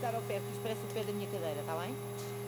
sentar ao pé, porque isto parece o pé da minha cadeira, está bem?